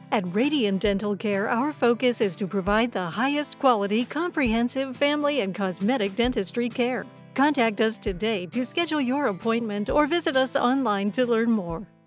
At Radiant Dental Care, our focus is to provide the highest quality, comprehensive family and cosmetic dentistry care. Contact us today to schedule your appointment or visit us online to learn more.